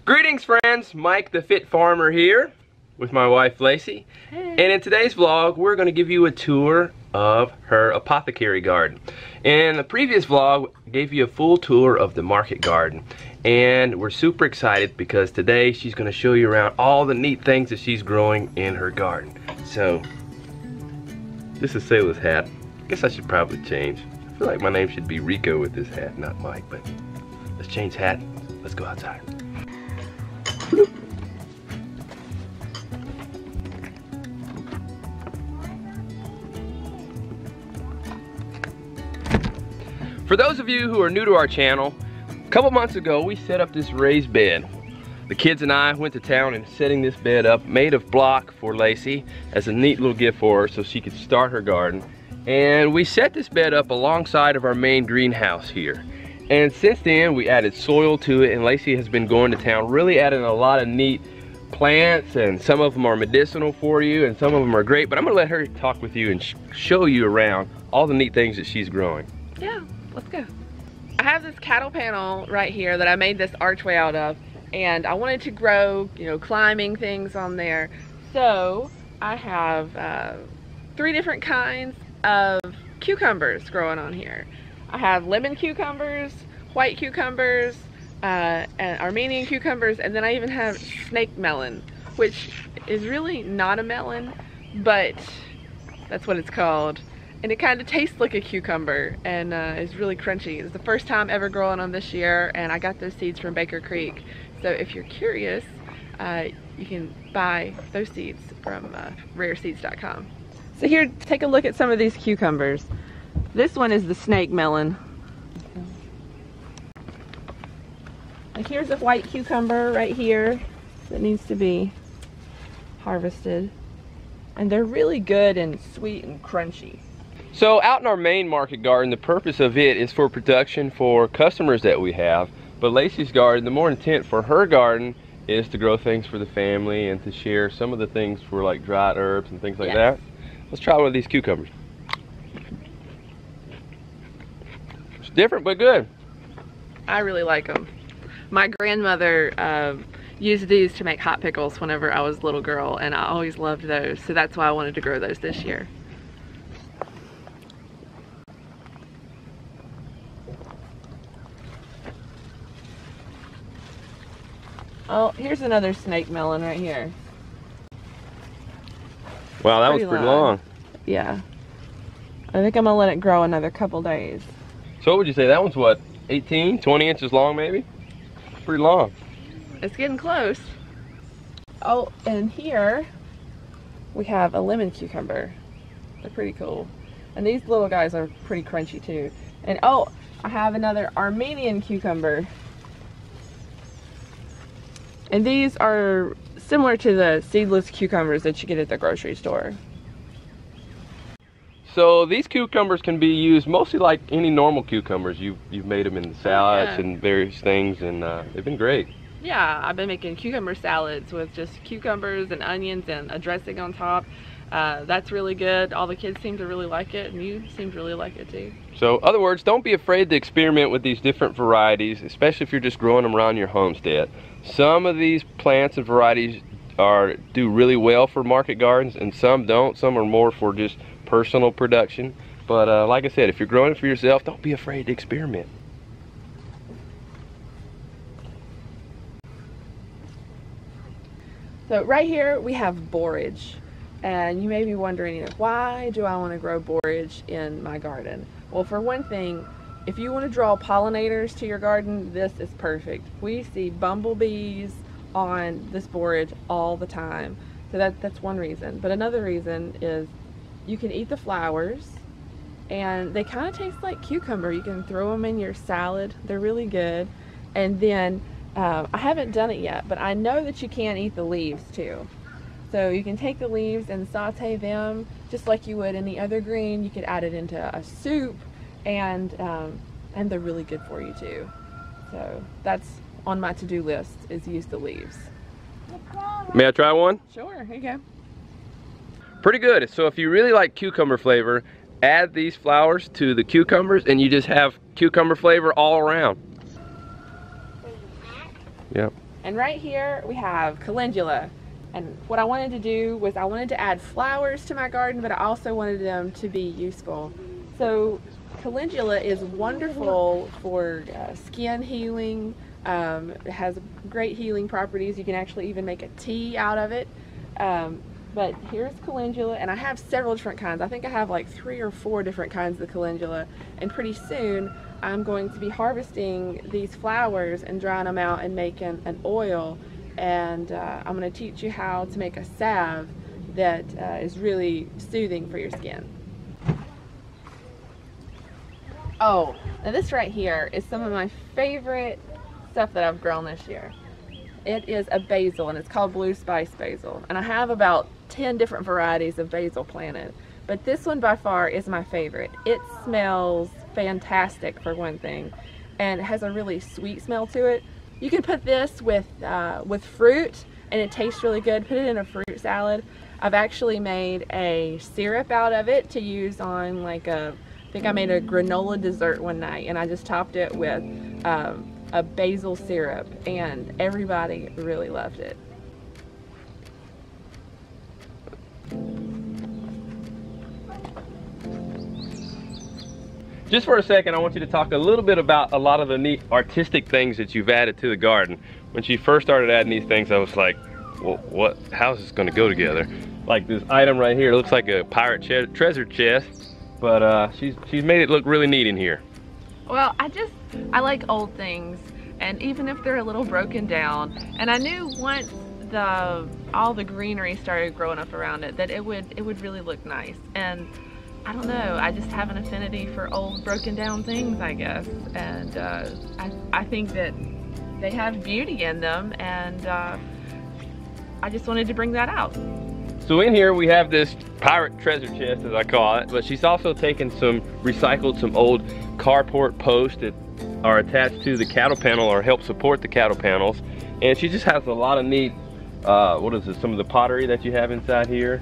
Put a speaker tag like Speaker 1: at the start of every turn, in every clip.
Speaker 1: Greetings friends, Mike the Fit Farmer here with my wife Lacie. Hey. And in today's vlog we're going to give you a tour of her apothecary garden. In the previous vlog I gave you a full tour of the market garden, and we're super excited because today she's going to show you around all the neat things that she's growing in her garden. So this is Selah's hat. I guess I should probably change. I feel like my name should be Rico with this hat, not Mike, but let's change hat. Let's go outside. For those of you who are new to our channel, a couple months ago we set up this raised bed. The kids and I went to town and setting this bed up, made of block for Lacie as a neat little gift for her so she could start her garden. And we set this bed up alongside of our main greenhouse here. And since then we added soil to it, and Lacie has been going to town really adding a lot of neat plants, and some of them are medicinal for you and some of them are great, but I'm gonna let her talk with you and show you around all the neat things that she's growing.
Speaker 2: Yeah, let's go. I have this cattle panel right here that I made this archway out of, and I wanted to grow, climbing things on there. So I have 3 different kinds of cucumbers growing on here. I have lemon cucumbers, white cucumbers, and Armenian cucumbers, and then I even have snake melon, which is really not a melon, but that's what it's called. And it kind of tastes like a cucumber and is really crunchy. It's the first time ever growing on this year, and I got those seeds from Baker Creek. So if you're curious, you can buy those seeds from rareseeds.com. So here, take a look at some of these cucumbers. This one is the snake melon. And here's a white cucumber right here that needs to be harvested. And they're really good and sweet and crunchy.
Speaker 1: So out in our main market garden, the purpose of it is for production for customers that we have. But Lacie's garden, the more intent for her garden is to grow things for the family and to share some of the things for like dried herbs and things like that. Let's try one of these cucumbers. It's different but good.
Speaker 2: I really like them. My grandmother used these to make hot pickles whenever I was a little girl, and I always loved those. So that's why I wanted to grow those this year. Oh, here's another snake melon right here.
Speaker 1: Wow, that was pretty long.
Speaker 2: Yeah. I think I'm gonna let it grow another couple days.
Speaker 1: So what would you say, that one's what, 18, 20 inches long maybe? Pretty long.
Speaker 2: It's getting close. Oh, and here we have a lemon cucumber. They're pretty cool. And these little guys are pretty crunchy too. And oh, I have another Armenian cucumber. And these are similar to the seedless cucumbers that you get at the grocery store.
Speaker 1: So these cucumbers can be used mostly like any normal cucumbers. You've made them in salads and various things, and they've been great.
Speaker 2: Yeah, I've been making cucumber salads with just cucumbers and onions and a dressing on top. That's really good. All the kids seem to really like it, and you seem to really like it too. So, other words, don't be afraid to experiment with these different varieties, especially if you're just growing them around your homestead. Some of these plants and varieties do really well for market gardens, and some don't. Some are more for just personal production. But like I said, if you're growing it for yourself, don't be afraid to experiment. So right here we have borage. And you may be wondering, why do I want to grow borage in my garden? Well, for one thing, if you want to draw pollinators to your garden, this is perfect. We see bumblebees on this borage all the time. So that's one reason. But another reason is you can eat the flowers, and they kind of taste like cucumber. You can throw them in your salad. They're really good. And then, I haven't done it yet, but I know that you can eat the leaves too. So you can take the leaves and saute them just like you would any other green. You could add it into a soup, and they're really good for you too. So that's on my to-do list, is use the leaves.
Speaker 1: May I try one?
Speaker 2: Sure, here you go.
Speaker 1: Pretty good. So if you really like cucumber flavor, add these flowers to the cucumbers and you just have cucumber flavor all around. Yep.
Speaker 2: And right here we have calendula. And what I wanted to do was I wanted to add flowers to my garden, but I also wanted them to be useful. So calendula is wonderful for skin healing. It has great healing properties. You can actually even make a tea out of it. But here's calendula, and I have several different kinds. I think I have like 3 or 4 different kinds of calendula, and pretty soon I'm going to be harvesting these flowers and drying them out and making an oil, and I'm going to teach you how to make a salve that is really soothing for your skin. Oh, now this right here is some of my favorite stuff that I've grown this year. It is a basil, and it's called blue spice basil, and I have about 10 different varieties of basil planted, but this one by far is my favorite. It smells fantastic for one thing, and it has a really sweet smell to it. You can put this with fruit, and it tastes really good. Put it in a fruit salad. I've actually made a syrup out of it to use on like I think I made a granola dessert one night, and I just topped it with a basil syrup, and everybody really loved it.
Speaker 1: Just for a second, I want you to talk a little bit about a lot of the neat artistic things that you've added to the garden. When she first started adding these things, I was like, well, how is this going to go together? Like this item right here, it looks like a pirate treasure chest, but she's made it look really neat in here.
Speaker 2: Well, I like old things, and even if they're a little broken down, and I knew once all the greenery started growing up around it that it would really look nice. And I don't know, I just have an affinity for old broken down things, I guess, and I think that they have beauty in them, and I just wanted to bring that out.
Speaker 1: So in here we have this pirate treasure chest, as I call it, but she's also taken recycled some old carport posts that are attached to the cattle panel or help support the cattle panels, and she just has a lot of neat what is it, some of the pottery that you have inside here?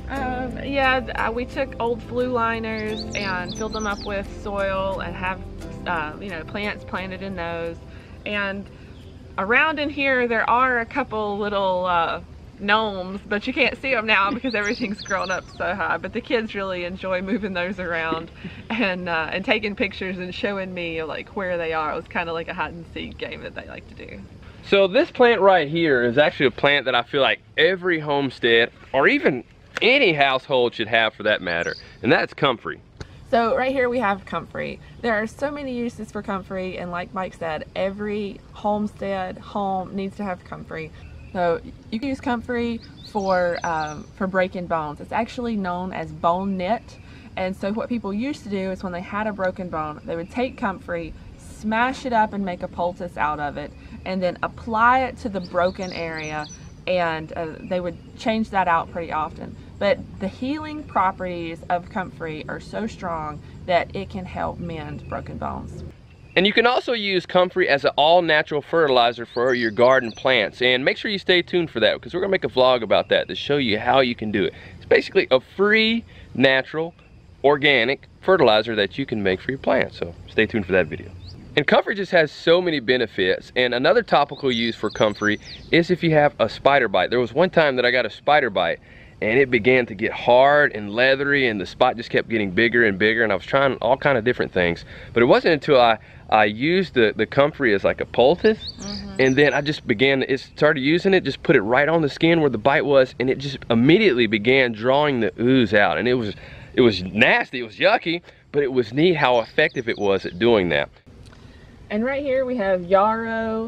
Speaker 2: Yeah, we took old flue liners and filled them up with soil and have you know, plants planted in those. And around in here there are a couple little gnomes, but you can't see them now because everything's grown up so high. But the kids really enjoy moving those around and taking pictures and showing me like where they are. It was kind of like a hide and seek game that they like to do.
Speaker 1: So this plant right here is actually a plant that I feel like every homestead, or even any household, should have for that matter, and that's comfrey.
Speaker 2: So right here we have comfrey. There are so many uses for comfrey, and like Mike said, every homestead home needs to have comfrey. So you can use comfrey for breaking bones. It's actually known as bone knit, and so what people used to do is when they had a broken bone, they would take comfrey, smash it up and make a poultice out of it, and then apply it to the broken area, and they would change that out pretty often. But the healing properties of comfrey are so strong that it can help mend broken bones.
Speaker 1: And you can also use comfrey as an all-natural fertilizer for your garden plants, and make sure you stay tuned for that because we're gonna make a vlog about that to show you how you can do it. It's basically a free, natural, organic fertilizer that you can make for your plants, so stay tuned for that video. And comfrey just has so many benefits, and another topical use for comfrey is if you have a spider bite. There was one time that I got a spider bite and it began to get hard and leathery, and the spot just kept getting bigger and bigger, and I was trying all kind of different things. But it wasn't until I used the comfrey as like a poultice, and then I just started using it, just put it right on the skin where the bite was, and it just immediately began drawing the ooze out. And it was nasty, it was yucky, but it was neat how effective it was at doing that.
Speaker 2: And right here we have yarrow,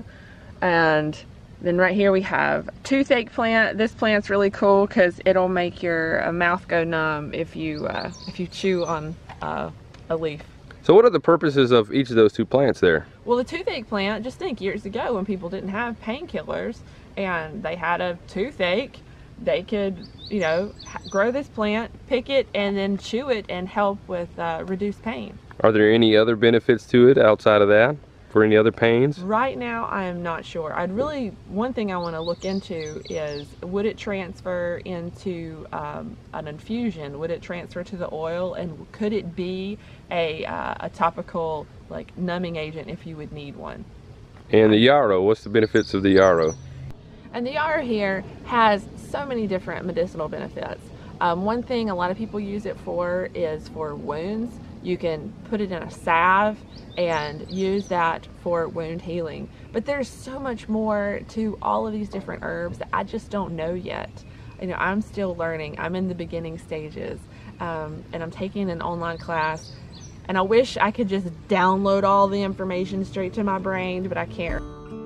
Speaker 2: and then right here we have toothache plant. This plant's really cool because it'll make your mouth go numb if you chew on a leaf.
Speaker 1: So what are the purposes of each of those two plants there? Well,
Speaker 2: the toothache plant, just think years ago when people didn't have painkillers and they had a toothache, they could, you know, grow this plant, pick it, and then chew it and help with reduced pain. Are there any other benefits to it outside of that? For any other pains? Right now, I am not sure. One thing I want to look into is, would it transfer into an infusion? Would it transfer to the oil? And could it be a topical, like, numbing agent if you would need one? And the yarrow, what's the benefits of the yarrow? And the yarrow here has so many different medicinal benefits. One thing a lot of people use it for is for wounds. You can put it in a salve and use that for wound healing. But there's so much more to all of these different herbs that I just don't know yet. You know, I'm still learning. I'm in the beginning stages, and I'm taking an online class. And I wish I could just download all the information straight to my brain, but I can't.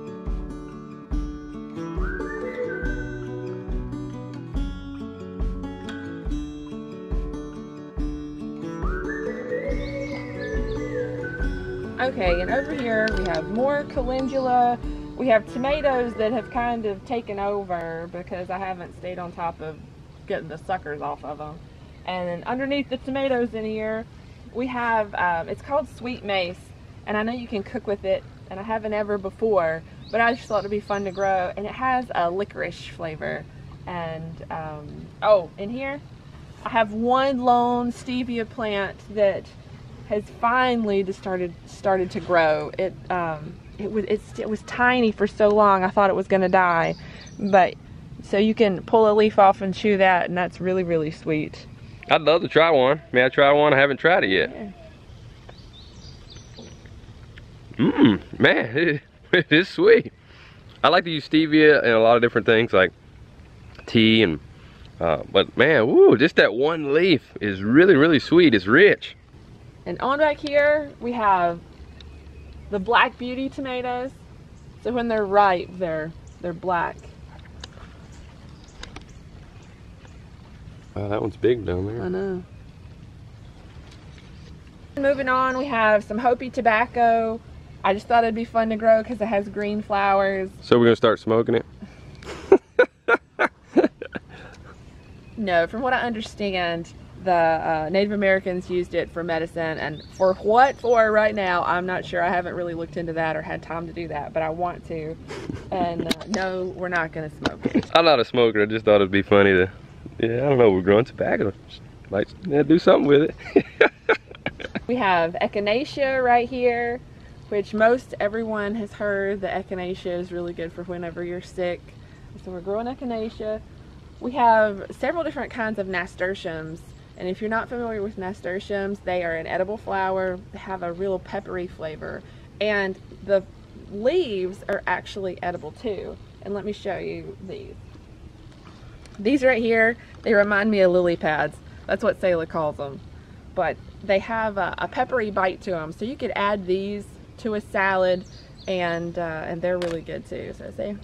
Speaker 2: Okay, and over here we have more calendula. We have tomatoes that have kind of taken over because I haven't stayed on top of getting the suckers off of them. And then underneath the tomatoes in here, we have, it's called sweet mace. And I know you can cook with it, and I haven't ever before, but I just thought it'd be fun to grow. And it has a licorice flavor. And, oh, in here, I have one lone stevia plant that has finally just started to grow. It was tiny for so long I thought it was gonna die, but so you can pull a leaf off and chew that, and that's really, really sweet.
Speaker 1: I'd love to try one. May I try one? I haven't tried it yet. Yeah. Man, it is sweet. I like to use stevia in a lot of different things like tea and but man, woo, just that one leaf is really, really sweet. It's rich.
Speaker 2: And on back here, we have the Black Beauty tomatoes. So when they're ripe, they're black.
Speaker 1: Wow, that one's big down there.
Speaker 2: I know. Moving on, we have some Hopi tobacco. I just thought it'd be fun to grow because it has green flowers.
Speaker 1: So we're gonna start smoking it?
Speaker 2: No, from what I understand, the Native Americans used it for medicine, and for what for right now, I'm not sure. I haven't really looked into that or had time to do that, but I want to. And no, we're not going to smoke it.
Speaker 1: I'm not a smoker. I just thought it'd be funny to, yeah, I don't know, we're growing tobacco. Might do something with it.
Speaker 2: We have echinacea right here, which most everyone has heard that echinacea is really good for whenever you're sick. So we're growing echinacea. We have several different kinds of nasturtiums. And if you're not familiar with nasturtiums, they are an edible flower. They have a real peppery flavor. And the leaves are actually edible too. And let me show you these. These right here, they remind me of lily pads. That's what Selah calls them. But they have a peppery bite to them. So you could add these to a salad, and they're really good too. So see?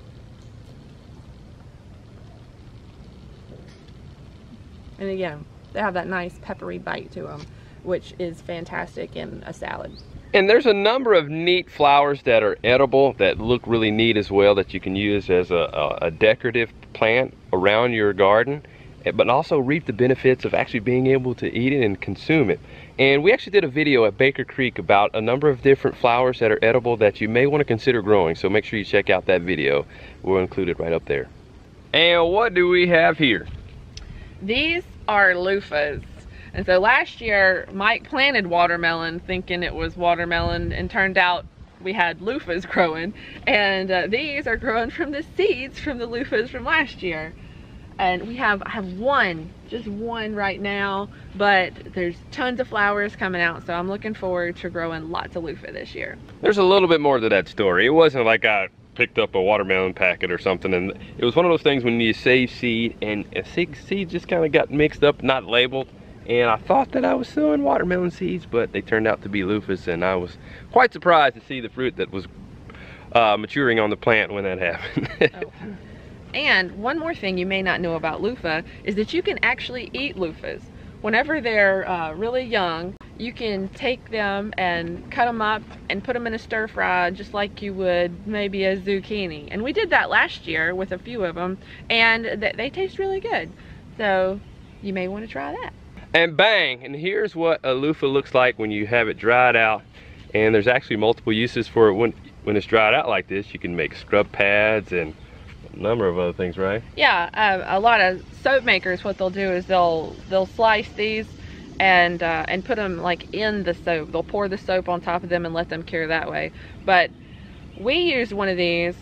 Speaker 2: And again, they have that nice peppery bite to them, which is fantastic in a salad.
Speaker 1: And there's a number of neat flowers that are edible that look really neat as well, that you can use as a decorative plant around your garden, but also reap the benefits of actually being able to eat it and consume it. And we actually did a video at Baker Creek about a number of different flowers that are edible that you may want to consider growing, so make sure you check out that video. We'll include it right up there. And what do we have here?
Speaker 2: These are loofahs. And so last year, Mike planted watermelon thinking it was watermelon, and turned out we had loofahs growing. And these are growing from the seeds from the loofahs from last year. And I have one, just one right now, but there's tons of flowers coming out, so I'm looking forward to growing lots of loofah this year.
Speaker 1: There's a little bit more to that story. It wasn't like I picked up a watermelon packet or something, and it was one of those things when you save seed and seed just kind of got mixed up, not labeled, and I thought that I was sowing watermelon seeds, but they turned out to be loofahs, and I was quite surprised to see the fruit that was maturing on the plant when that happened.
Speaker 2: Oh. And one more thing you may not know about loofah is that you can actually eat loofahs. Whenever they're really young, you can take them and cut them up and put them in a stir fry just like you would maybe a zucchini. And we did that last year with a few of them, and they taste really good. So you may want to try that.
Speaker 1: And bang, and here's what a loofah looks like when you have it dried out. And there's actually multiple uses for it when it's dried out like this. You can make scrub pads and a number of other things, right?
Speaker 2: Yeah, a lot of soap makers, what they'll do is they'll slice these and put them like in the soap. They'll pour the soap on top of them and let them cure that way. But we used one of these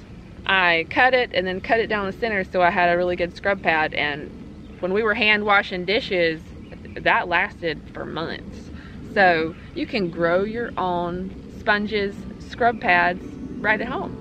Speaker 2: I cut it and then cut it down the center so I had a really good scrub pad, and when we were hand washing dishes, that lasted for months. So you can grow your own sponges, scrub pads right at home.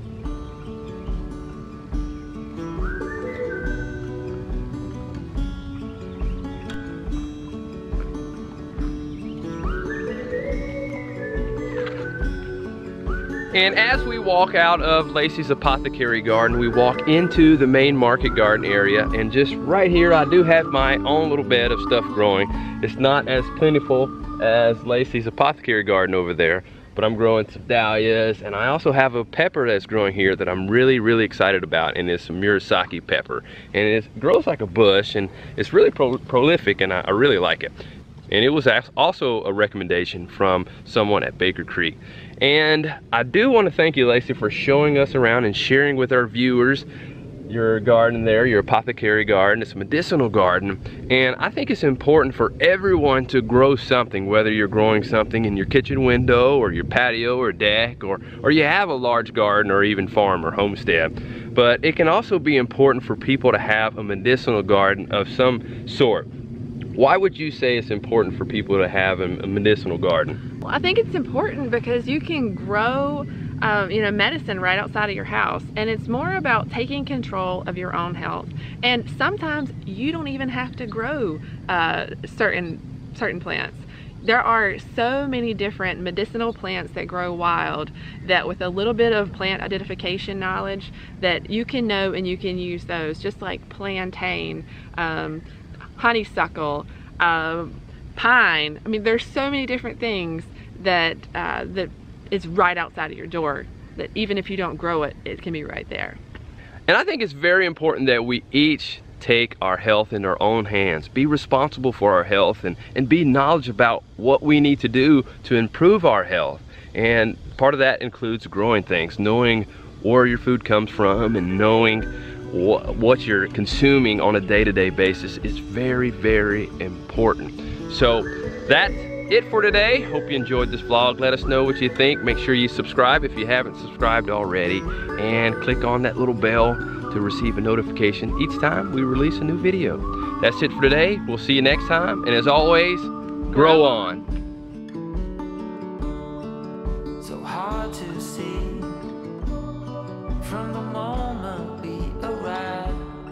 Speaker 1: And as we walk out of Lacie's Apothecary Garden, we walk into the main market garden area, and just right here I do have my own little bed of stuff growing. It's not as plentiful as Lacie's Apothecary Garden over there, but I'm growing some dahlias, and I also have a pepper that's growing here that I'm really excited about, and it's some Murasaki pepper. And it grows like a bush, and it's really prolific, and I really like it. And it was also a recommendation from someone at Baker Creek. And I do want to thank you, Lacie, for showing us around and sharing with our viewers your garden there, your apothecary garden. It's a medicinal garden, and I think it's important for everyone to grow something, whether you're growing something in your kitchen window or your patio or deck, or you have a large garden or even farm or homestead. But it can also be important for people to have a medicinal garden of some sort. Why would you say it's important for people to have a medicinal garden?
Speaker 2: Well, I think it's important because you can grow medicine right outside of your house, and it's more about taking control of your own health. And sometimes you don't even have to grow certain plants. There are so many different medicinal plants that grow wild that with a little bit of plant identification knowledge that you can know and you can use those, just like plantain, honeysuckle, pine. I mean, there's so many different things that that is right outside of your door, that even if you don't grow it, it can be right there.
Speaker 1: And I think it's very important that we each take our health in our own hands, be responsible for our health, and be knowledgeable about what we need to do to improve our health. And part of that includes growing things, knowing where your food comes from, and knowing what you're consuming on a day-to-day basis is very important. So that's it for today. Hope you enjoyed this vlog. Let us know what you think. Make sure you subscribe if you haven't subscribed already, and click on that little bell to receive a notification each time we release a new video. That's it for today. We'll see you next time, and as always, grow on.
Speaker 3: So hard to see from the moment we arrive.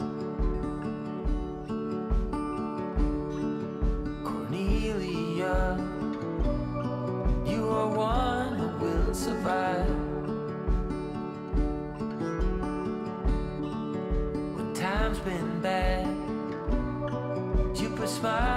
Speaker 3: Cornelia, you are one who will survive. When time's been bad, you put smiles